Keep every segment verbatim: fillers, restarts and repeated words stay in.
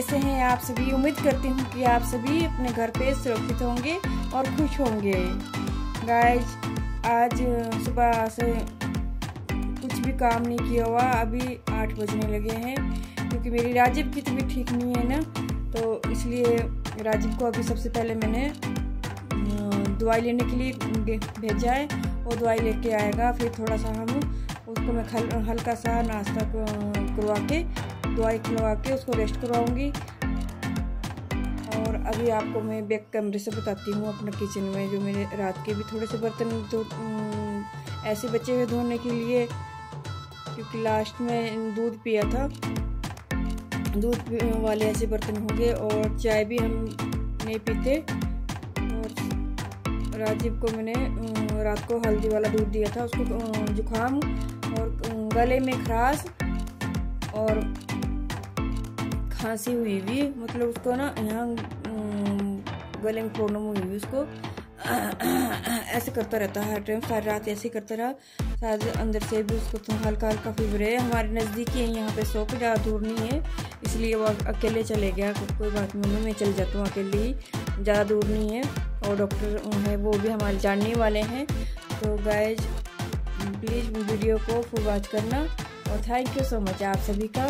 कैसे हैं आप सभी। उम्मीद करती हूँ कि आप सभी अपने घर पे सुरक्षित होंगे और खुश होंगे। गाइज आज सुबह से कुछ भी काम नहीं किया हुआ, अभी आठ बजने लगे हैं क्योंकि मेरी राजीव की तबीयत ठीक नहीं है ना, तो इसलिए राजीव को अभी सबसे पहले मैंने दवाई लेने के लिए भेजा है। वो दवाई लेके आएगा, फिर थोड़ा सा हम उसको मैं खल, हल्का सा नाश्ता करवा के दवाई खिलवा के उसको रेस्ट करवाऊंगी। और अभी आपको मैं बैक कैमरे से बताती हूँ अपना किचन में जो मेरे रात के भी थोड़े से बर्तन धो ऐसे बचे हुए धोने के लिए, क्योंकि लास्ट में दूध पिया था, दूध वाले ऐसे बर्तन होंगे। और चाय भी हम नहीं पीते। और राजीव को मैंने रात को हल्दी वाला दूध दिया था, उसको जुकाम और गले में खराश और खांसी हुई हुई, मतलब उसको ना यहाँ गले में प्रॉब्लम हुई हुई उसको ऐसे करता रहता है हर टाइम, सारी रात ऐसे ही करता रहा। शायद अंदर से भी उसको तो हल्का हल्का फीवर है। हमारे नज़दीक ही है यहाँ पे शॉप, ज़्यादा दूर नहीं है, इसलिए वो अकेले चले गया। कोई बात नहीं, मैं चल जाता हूँ अकेले ही, ज़्यादा दूर नहीं है। और डॉक्टर है वो भी हमारे जानने वाले हैं। तो गाइज प्लीज़ वीडियो को फुल वॉच करना और थैंक यू सो मच आप सभी का।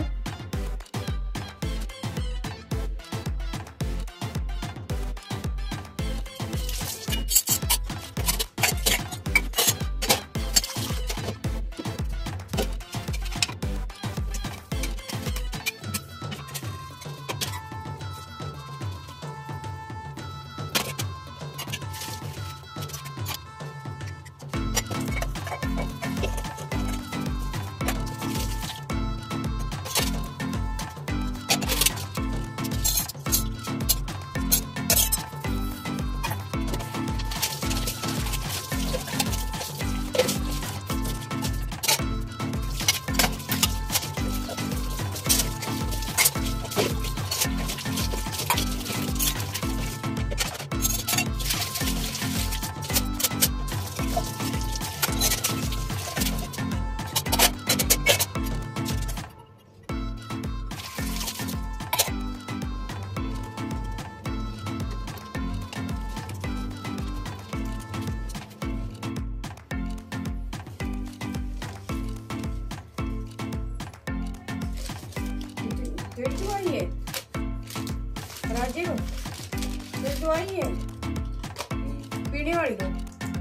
फिर तो आई है राजीव, फिर तो आई है पीने वाली, तो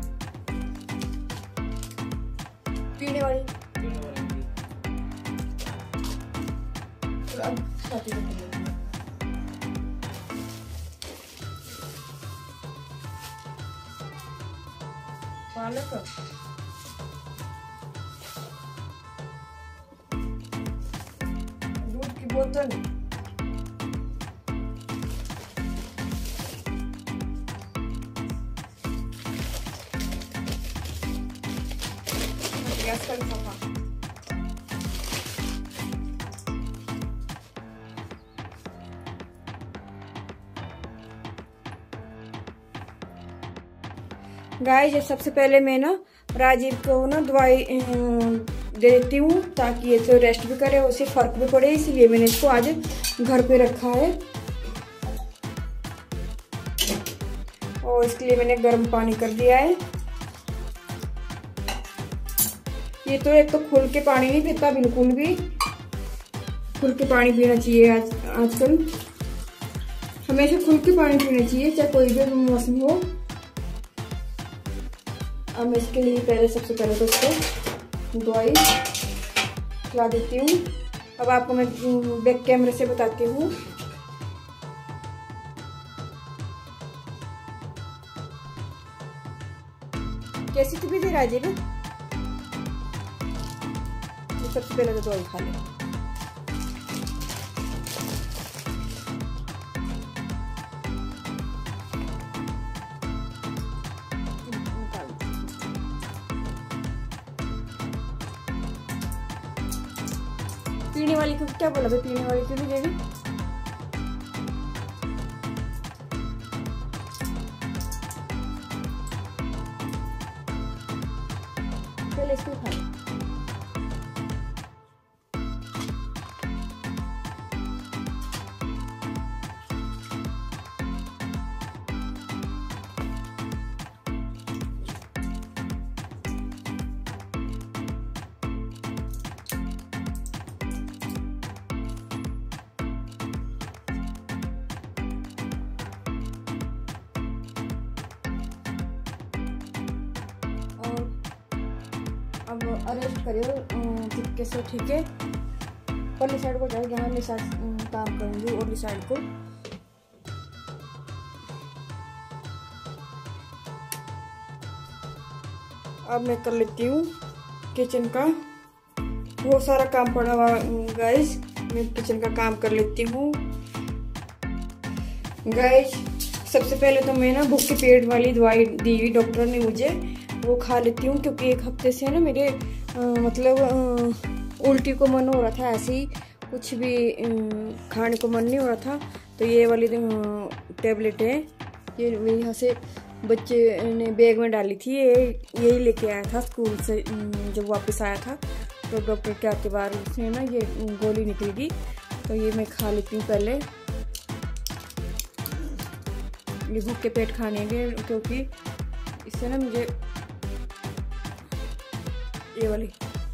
पीने वाली तो अब साथी पालक बोतल गैस का लिफाफा, गाइस सबसे पहले मैं ना राजीव को ना दवाई दे देती हूँ ताकि ये तो रेस्ट भी करे, उसे फर्क भी पड़े, इसलिए मैंने इसको आज घर पे रखा है। और इसके लिए मैंने गर्म पानी कर दिया है। ये तो एक तो खुल के पानी नहीं पीता बिल्कुल भी, खुल के पानी पीना चाहिए। आज आजकल हमेशा खुल के पानी पीना चाहिए, चाहे कोई भी मौसम हो। अब मैं इसके लिए पहले सबसे पहले तो इसको दवाई खिला देती हूँ। अब आपको मैं बैक कैमरे से बताती हूँ। कैसी तबीयत है राजीव? सबसे पहले तो दवाई खा ले। पीने वाली को क्या बोला भाई? पीने वाली क्यों नहीं दे रही? पहले इसको खा लो। अब अरेस्ट करियो चुपके से, ठीक है। पहली साइड को जाए, यहाँ मैं काम करूँगी और साइड को। अब मैं कर लेती हूँ किचन का, बहुत सारा काम पड़ा हुआ गाइस, मैं किचन का काम कर लेती हूँ गाइस। सबसे पहले तो मैं ना भूख के पेट वाली दवाई दी हुई डॉक्टर ने मुझे, वो खा लेती हूँ, क्योंकि एक हफ्ते से ना मेरे आ, मतलब आ, उल्टी को मन हो रहा था, ऐसे ही कुछ भी आ, खाने को मन नहीं हो रहा था। तो ये वाली टेबलेट है, ये यहाँ से बच्चे ने बैग में डाली थी, ये यही लेके आया था स्कूल से जब वापस आया था। तो डॉक्टर के आके बाद उसने ना ये गोली निकलेगी, तो ये मैं खा लेती हूँ पहले, ये भूख के पेट खाने के, क्योंकि इससे ना मुझे ये वाली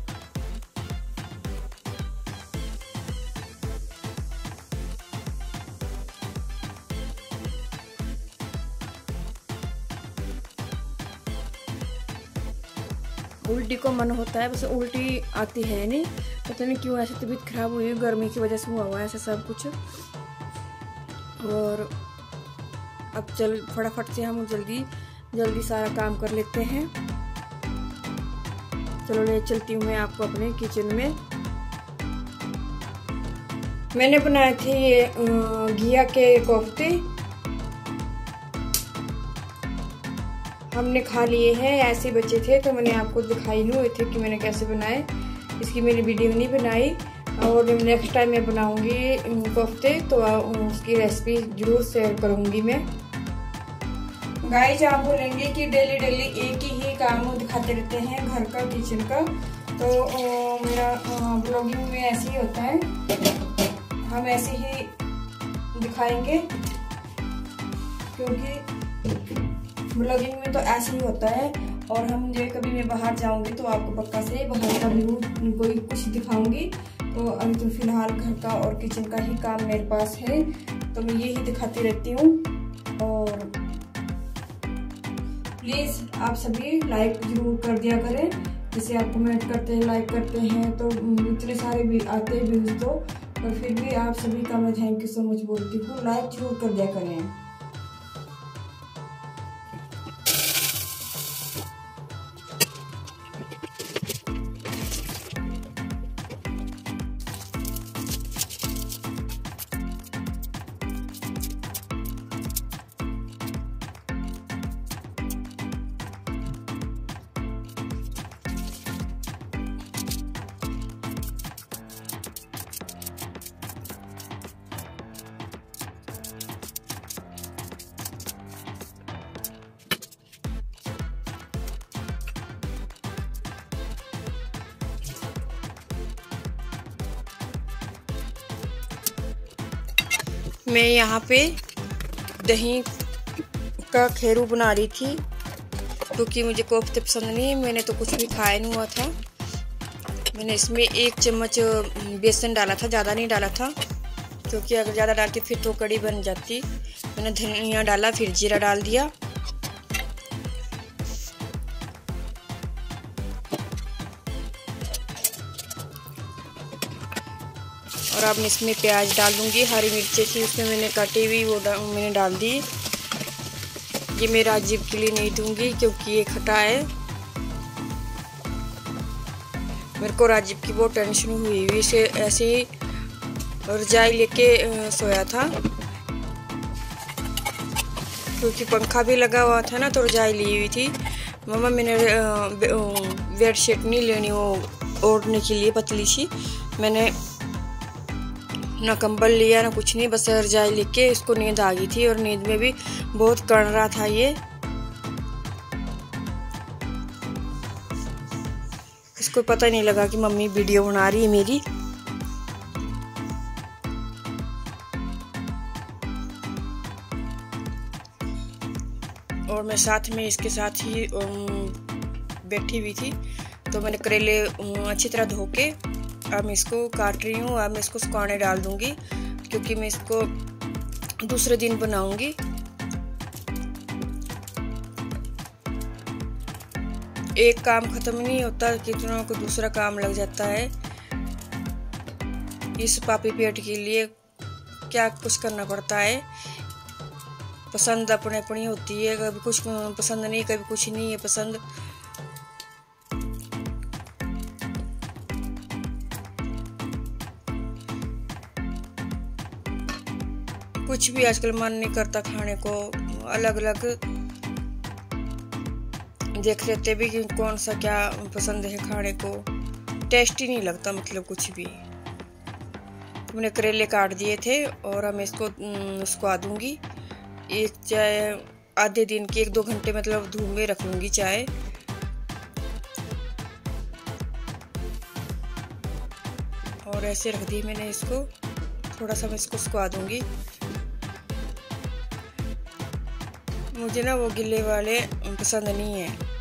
उल्टी को मन होता है, बस उल्टी आती है नहीं, पता नहीं क्यों ऐसे तबीयत खराब हुई, गर्मी की वजह से हुआ हुआ है ऐसा सब कुछ। और अब चल फटाफट से हम जल्दी जल्दी सारा काम कर लेते हैं। चलो ले चलती हूँ मैं आपको अपने किचन में। मैंने बनाए थे ये घिया के कोफ्ते, हमने खा लिए हैं, ऐसे बचे थे तो मैंने आपको दिखाई नहीं हुए थे कि मैंने कैसे बनाए, इसकी मैंने वीडियो नहीं बनाई। और नेक्स्ट टाइम मैं बनाऊंगी कोफ्ते तो उसकी रेसिपी जरूर शेयर करूंगी मैं। गाइस आप बोलेंगे कि डेली डेली एक ही काम दिखाते रहते हैं घर का, किचन का, तो आ, मेरा ब्लॉगिंग में ऐसे ही होता है, हम ऐसे ही दिखाएंगे, क्योंकि ब्लॉगिंग में तो ऐसे ही होता है। और हम जो कभी मैं बाहर जाऊंगी तो आपको पक्का से बाहर का व्यू कोई कुछ दिखाऊंगी। तो अभी तो फिलहाल घर का और किचन का ही काम मेरे पास है, तो मैं यही दिखाती रहती हूँ। और प्लीज़ आप सभी लाइक जरूर कर दिया करें, जैसे आप कमेंट करते हैं, लाइक करते हैं, तो इतने सारे भी आते हैं व्यूज, तो पर फिर भी आप सभी का मैं थैंक यू सो मच बोलती हूँ, लाइक जरूर कर दिया करें। मैं यहाँ पे दही का खैरू बना रही थी, क्योंकि मुझे कोफ्ते पसंद नहीं, मैंने तो कुछ भी खाया नहीं हुआ था। मैंने इसमें एक चम्मच बेसन डाला था, ज़्यादा नहीं डाला था, क्योंकि अगर ज़्यादा डालती फिर तो कड़ी बन जाती। मैंने धनिया डाला, फिर जीरा डाल दिया, और अब मैं इसमें प्याज डाल दूंगी, हरी मिर्चें थी उसमें मैंने काटी हुई, वो डा, मैंने डाल दी। ये मैं राजीव के लिए नहीं दूंगी क्योंकि ये खटा है, मेरे को राजीव की बहुत टेंशन हुई हुई से ऐसे ही रजाई लेके सोया था, क्योंकि पंखा भी लगा हुआ था ना, तो रजाई ली हुई थी। मम्मा मैंने बेडशीट नहीं लेनी वो ओढ़ने के लिए पतली सी, मैंने ना कंबल लिया ना कुछ नहीं, बस रजाई लेके इसको नींद आ गई थी, और नींद में भी बहुत कड़ रहा था ये। इसको पता नहीं लगा कि मम्मी वीडियो बना रही है मेरी। और मैं साथ में इसके साथ ही बैठी हुई थी, तो मैंने करेले अच्छी तरह धो के अब मैं इसको काट रही हूँ। अब मैं इसको सुखाने डाल दूंगी, क्योंकि मैं इसको दूसरे दिन बनाऊंगी। एक काम खत्म नहीं होता, कितनों को दूसरा काम लग जाता है। इस पापी पेट के लिए क्या कुछ करना पड़ता है। पसंद अपने अपनी होती है, कभी कुछ पसंद नहीं, कभी कुछ नहीं है पसंद। कुछ भी आजकल मन नहीं करता खाने को, अलग अलग देख लेते भी कि कौन सा क्या पसंद है खाने को। टेस्टी नहीं लगता मतलब कुछ भी। मैंने करेले काट दिए थे और हम इसको सुखा दूंगी। एक चाय आधे दिन की एक दो घंटे मतलब धूप में रख लूंगी चाय। और ऐसे रख दी मैंने इसको, थोड़ा सा मैं इसको सुखा दूंगी। मुझे ना वो गिले वाले पसंद नहीं है।